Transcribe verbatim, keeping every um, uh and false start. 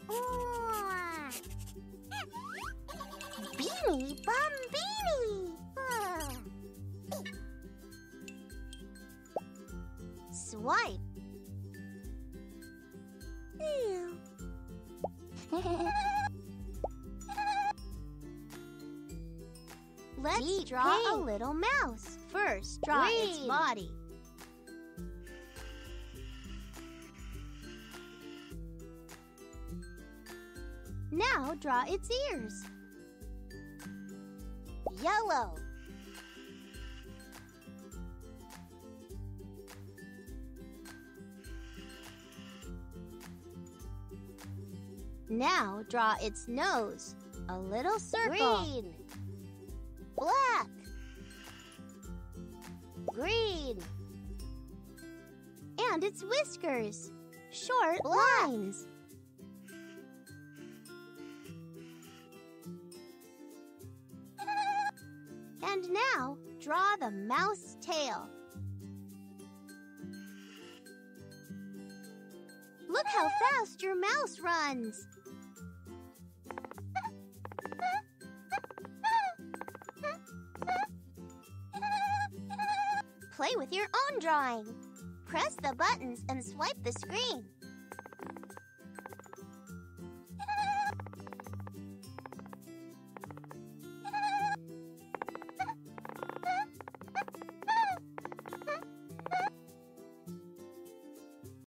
Bini Bambini! Swipe. Let's Deep draw pink. a little mouse. First, draw Green. its body. Now draw its ears. Yellow. Now draw its nose. A little circle. Green. Black. Green. And its whiskers. Short Black. lines. And now, draw the mouse tail. Look how fast your mouse runs. Play with your own drawing. Press the buttons and swipe the screen.